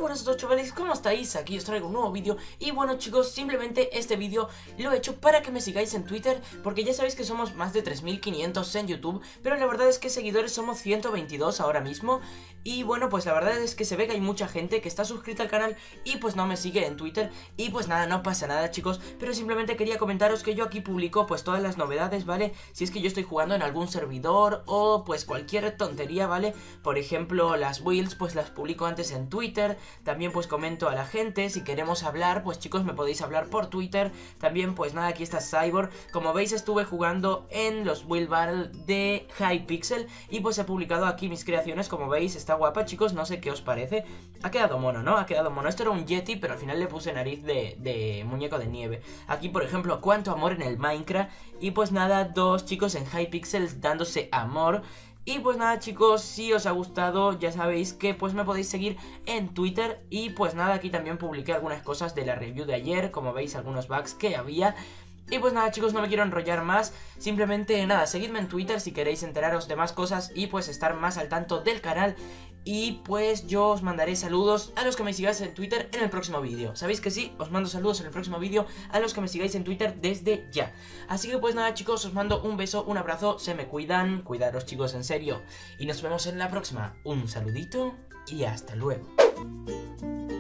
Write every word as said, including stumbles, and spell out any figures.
buenas a todos, chavales, ¿cómo estáis? Aquí os traigo un nuevo vídeo. Y bueno, chicos, simplemente este vídeo lo he hecho para que me sigáis en Twitter, porque ya sabéis que somos más de tres mil quinientos en YouTube, pero la verdad es que seguidores somos ciento veintidós ahora mismo. Y bueno, pues la verdad es que se ve que hay mucha gente que está suscrita al canal y pues no me sigue en Twitter. Y pues nada, no pasa nada, chicos, pero simplemente quería comentaros que yo aquí publico pues todas las novedades, ¿vale? Si es que yo estoy jugando en algún servidor o pues cualquier tontería, ¿vale? Por ejemplo, las builds pues las publico antes en Twitter. También pues comento a la gente, si queremos hablar, pues chicos me podéis hablar por Twitter. También pues nada, aquí está Cyborg. Como veis estuve jugando en los Build Battle de Hypixel y pues he publicado aquí mis creaciones, como veis, está guapa, chicos, no sé qué os parece. Ha quedado mono, ¿no? Ha quedado mono. Esto era un Yeti, pero al final le puse nariz de, de muñeco de nieve. Aquí, por ejemplo, cuánto amor en el Minecraft. Y pues nada, dos chicos en Hypixel dándose amor. Y pues nada, chicos, si os ha gustado ya sabéis que pues me podéis seguir en Twitter. Y pues nada, aquí también publiqué algunas cosas de la review de ayer, como veis, algunos bugs que había. Y pues nada, chicos, no me quiero enrollar más. Simplemente nada, seguidme en Twitter si queréis enteraros de más cosas y pues estar más al tanto del canal. Y pues yo os mandaré saludos a los que me sigáis en Twitter en el próximo vídeo. ¿Sabéis que sí? Os mando saludos en el próximo vídeo a los que me sigáis en Twitter desde ya. Así que pues nada, chicos, os mando un beso, un abrazo, se me cuidan, cuidaros, chicos, en serio. Y nos vemos en la próxima. Un saludito y hasta luego.